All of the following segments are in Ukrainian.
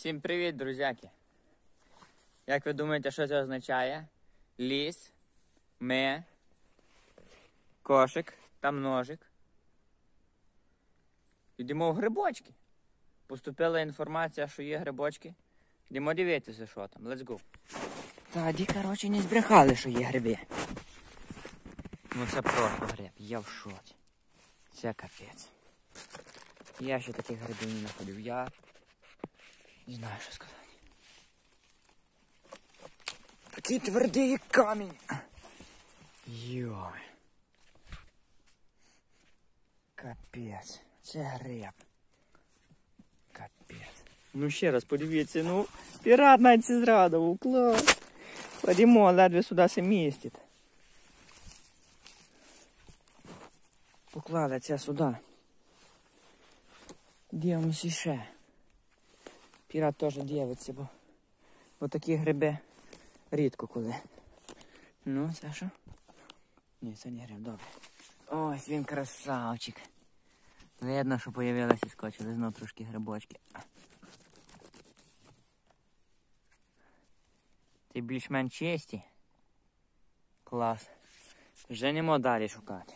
Всім привіт, друзяки! Як ви думаєте, що це означає? Ліс, ми, кошик та ножик. Йдемо в грибочки. Поступила інформація, що є грибочки. Йдемо дивитися, що там. Let's go. Тоді, коротше, не збрехали, що є гриби. Ну це просто гриб. Я в шоці. Це капець. Я ще таких грибів не знаходив. Я не знаю, що сказати. Такий твердий, як камінь. Йой. Капець. Це гриб. Капець. Ну ще раз подивіться, ну, пірат навіть це зрадував. Клас. Ходімо, ледве сюди се містить. Поклали це сюди. Дивимося ще. Пірат теж дивиться, бо такі гриби рідко коли. Ну, це що? Ні, це не гриб, добре. Ось він красавчик. Видно, що появилися і скочили знов трошки грибочки. Ті більш-менш чисті. Клас. Женемо далі шукати.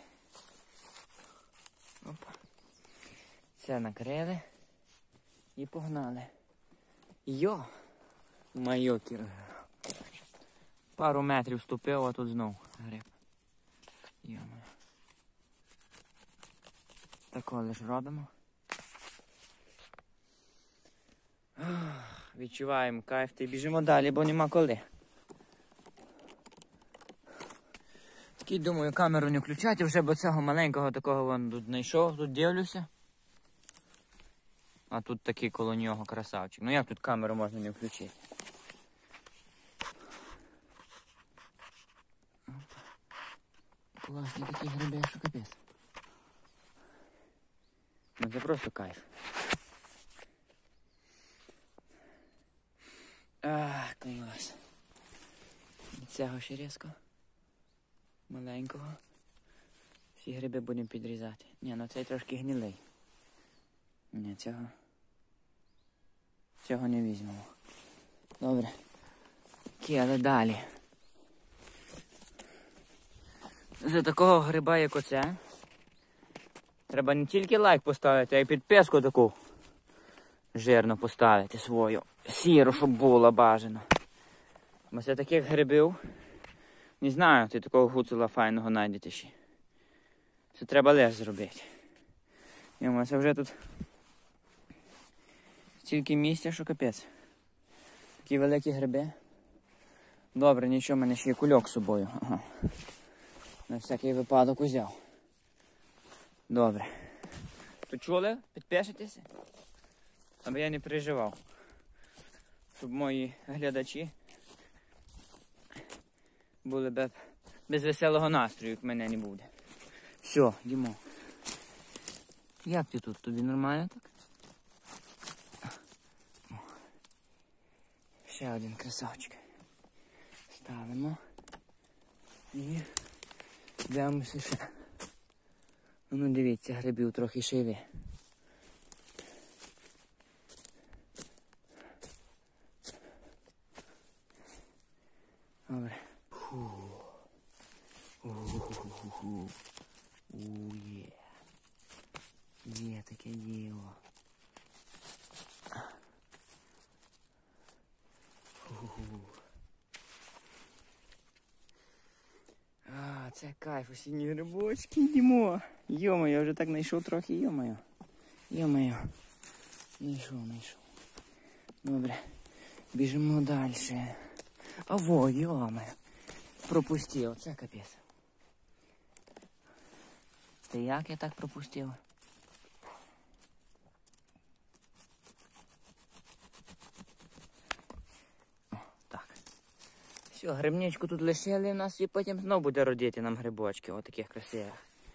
Опа. Це накрили і погнали. Йо! Майоки. Пару метрів ступив, а тут знов гриб. Йо-моє. Тако лиш робимо. Відчуваємо кайф та біжимо далі, бо нема коли. Такий, думаю, камеру не включати вже, бо цього маленького такого вон тут знайшов, тут дивлюся. А тут такий коло нього красавчик. Ну як тут камеру можна не включити? Класні такі гриби, що капець. Ну це просто кайф. Клас. Від цього ще різко. Маленького. Всі гриби будемо підрізати. Ні, ну цей трошки гнилий. Ні, цього не візьмемо. Добре. Але далі. За такого гриба, як оце, треба не тільки лайк поставити, а й підписку таку жирно поставити свою. Сіру, щоб було бажано. Бо це таких грибів, не знаю, ти такого гуцула файного знайдете ще. Це треба лиш зробити. Йому, це вже тут стільки місця, що капець. Такі великі гриби. Добре, нічого, в мене ще є кульок з собою. Ага. На всякий випадок узяв. Добре. То чули? Підпишитеся? Аби я не переживав. Щоб мої глядачі були без веселого настрою, як мене не буде. Все, йдемо. Як ти тут? Тобі нормально так? Ще один красавчик. Ставимо. І дивимося ще. Ну дивіться, грибів трохи ще йде. Добре. Є. Є таке діло. Це кайф, осінні грибочки, йдемо. Йо-моє, я вже так знайшов трохи, йо-моє. Йо-моє. Знайшов. Добре, біжимо далі. Аво, йо-моє. Пропустив, це капець. Та як я так пропустив? Все, грибничку тут лишили у нас і потім знову буде родити нам грибочки, отаких красивих.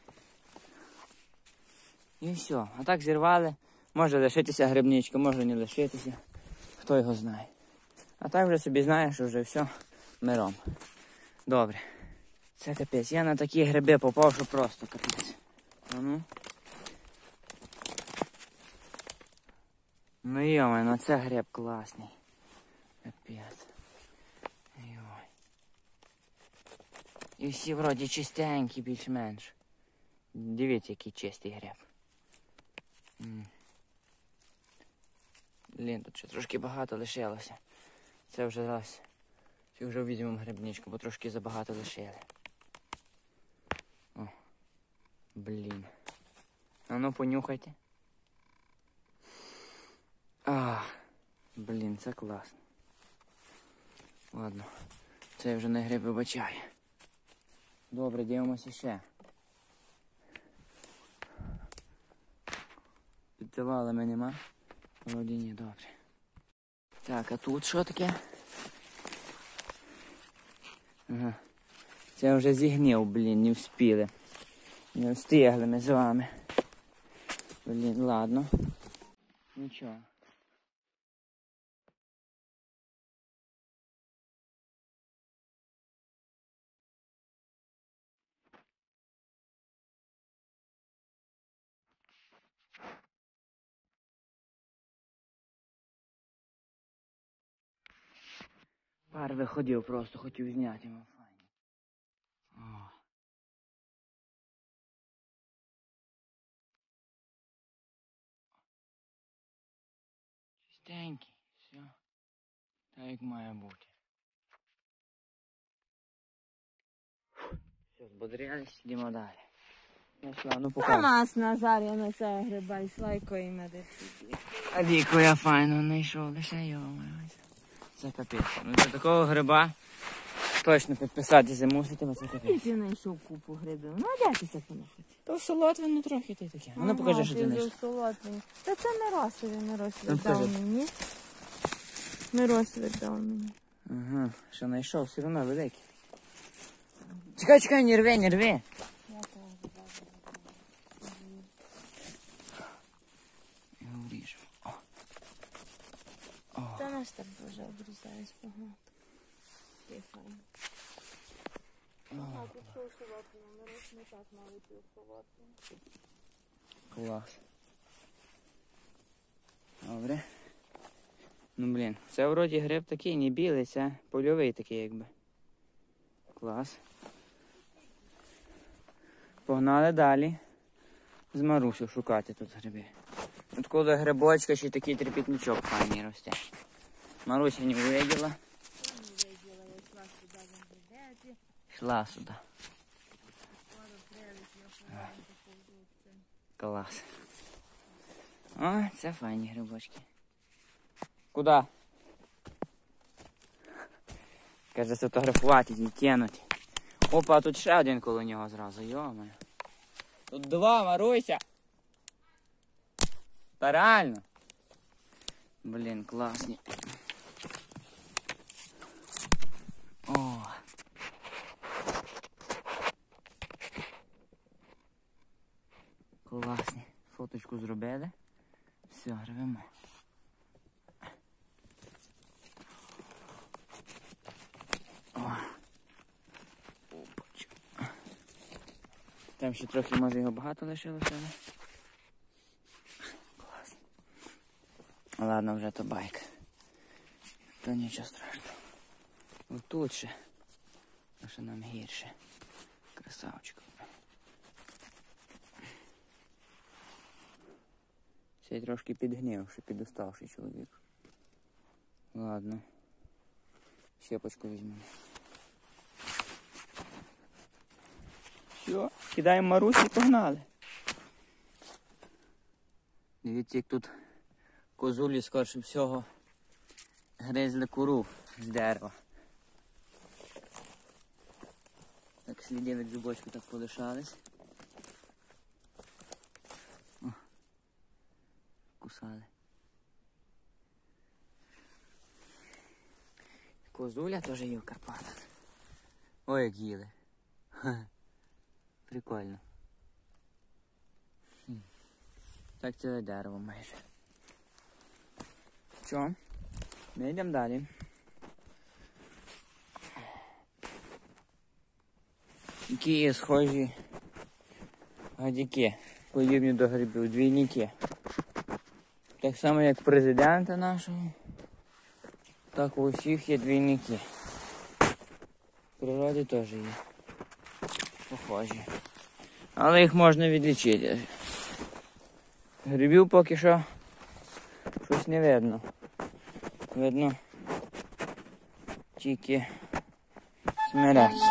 І все, а так зірвали. Може лишитися грибничка, може не лишитися. Хто його знає. А так вже собі знаєш, що вже все миром. Добре. Це капець. Я на такі гриби попав, що просто капець. А ну. Ну йома, ну це гриб класний. Капець. Йой. І всі вроді чистенькі більш-менш. Дивіться, який чистий гриб. Блін, тут ще трошки багато лишилося. Це вже раз. Чи вже візьмемо грибничку, бо трошки забагато лишили. О, блін. А ну понюхайте. Блін, це класно. Ладно, це вже не гриб вибачає. Добре, дивимося ще. Піддавали ми нема. Вроді ні, добре. Так, а тут що таке? Ага. Це вже зігнив, блін, не встигли. Не встигли ми з вами. Блін, ладно. Нічого. Пар виходив, просто хотів зняти його. Файно. Чистенький, все. Так як має бути. Все, збодрились, йдемо далі. Пішла, ну А нас Назарія на це гриба йшла і коїме десь. А віку я файно знайшов, лише його. Це капець. Ну за такого гриба точно підписатися мусите, бо це капець. Ти знайшов купу грибів. Ну, а де ти це понахати? То солотвино трохи ти таке. Ну покажи, що ти знайшов. Та це Мирославі Ну, дав покажи. мені. Мирославі дав мені. Ага, що знайшов, все одно великий. Чекай, чекай, не рви, не рви. Я вріжу. Та наш так дуже обрізає спогано. Тихо. Ага, тут що солодкий, Мирос не так, мабуть, і солодкий. Клас. Добре. Ну блін, це вроді гриб такий, не білий, це польовий такий якби. Клас. Погнали далі. З Марусю шукати тут гриби. От коли грибочка, ще такий трепетничок файний росте. Маруся не увидела. Йшла сюди. Клас. О, це файні грибочки. Куда? Каже, сфотографувати і кинути. Опа, тут ще один коло нього зразу, йо-моє. Тут два, Маруся. Та реально. Блін, класні. О. Класні. Фоточку зробили. Все, рвемо. Там ще трохи, може, його багато лишилося, але... Клас. Ладно, вже то байк. То нічого страшного. Отут ще. А ще нам гірше. Красавчик. Цей трошки підгнивши, підуставший чоловік. Ладно. Щепочку візьмемо. Все, кидаємо Марусі і погнали. Дивіться, як тут козулі, скорше всього, гризли кору з дерева. Так сліди від зубочку так полишались. О, кусали. Козуля теж є в Карпатах. Ой, як їли. Прикольно. Так ціле дерево майже. Що? Ми йдемо далі. Які є схожі гадюки, подібні до грибів, двійники. Так само, як президента нашого, так у всіх є двійники. В природі теж є. Похожі. Але їх можна відлічити. Грибів поки що щось не видно. Видно тільки смереки.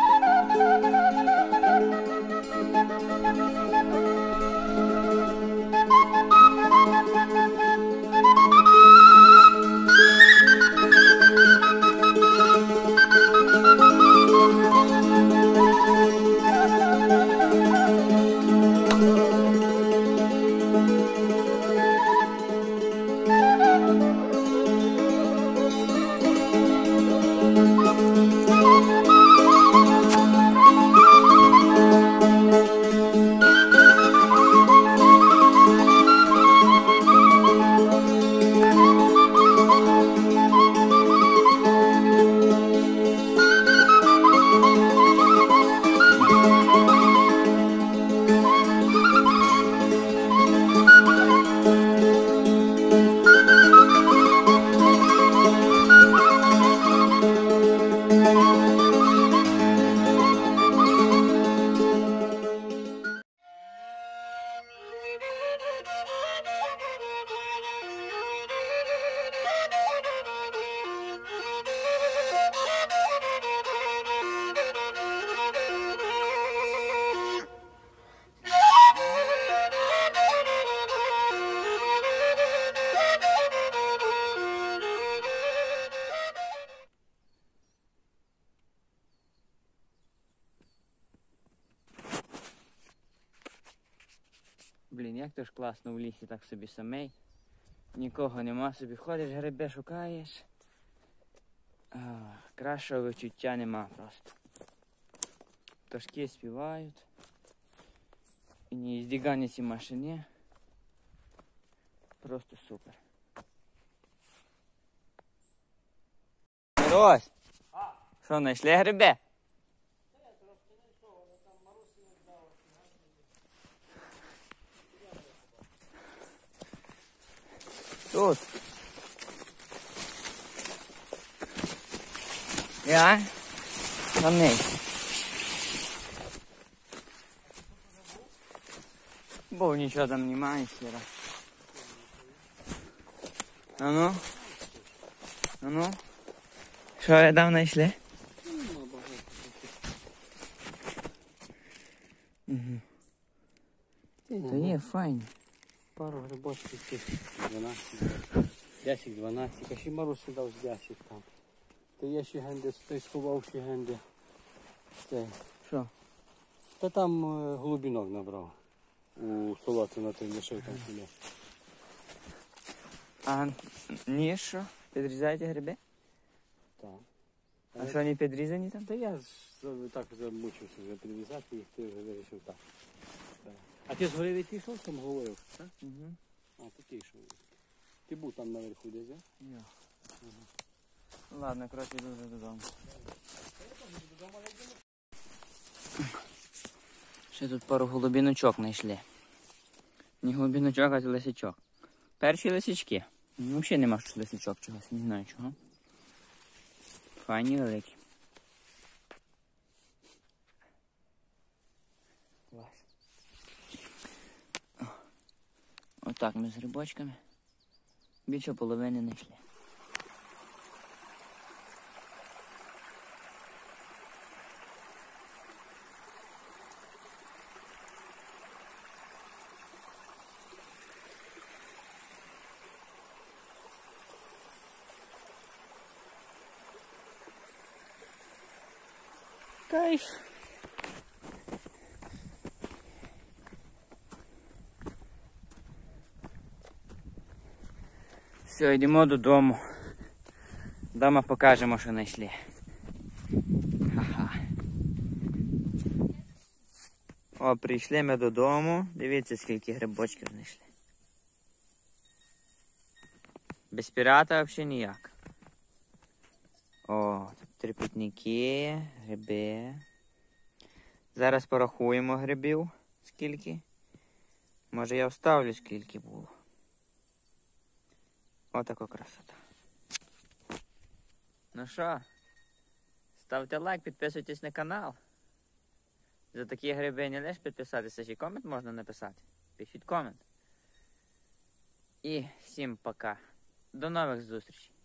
Блін, як то ж класно в лісі так собі самий. Нікого нема, собі ходиш, гриби шукаєш. Кращого відчуття нема просто. Пташки співають. І не здігані ці машини. Просто супер. Мирось! Що, знайшли гриби? Тут. Я? Там не. Бо нічого там немає, сіра. А ну? А ну? Що ви там знайшли? Угу. Та є, файні. Пару грибочків тих 10-12, а ще Марусі дав з 10 там. Та є ще генди, той сховав ще генди. Це. Що? Та там голубінок набрав. У солоці на той лишив там сюди. А ні, що? Підрізаєте гриби? Так. А що, вони підрізані там? Та я так замучився вже підрізати їх, ти вже вирішив так. А ти згори відійшов, там говорив, так? Угу. А, ти йшов. Ти був там наверху десь, так? Я. Ладно, коротше, йду вже додому. Ще тут пару голубіночок знайшли. Не голубіночок, а лисичок. Перші лисички. Взагалі нема що лисичок чогось, не знаю чого. Файні великі. Отак ми з грибочками. Більше половини знайшли. Кайф. Все, йдемо додому. Дома покажемо, що знайшли. Ха-ха. О, прийшли ми додому. Дивіться, скільки грибочків знайшли. Без пірата взагалі ніяк. О, тут трипітники, гриби. Зараз порахуємо грибів. Скільки. Може я вставлю, скільки було. Отака красота. Ну що, ставте лайк, підписуйтесь на канал. За такі гриби не лише підписатися, ще й комент можна написати. Пишіть комент. І всім пока. До нових зустрічей.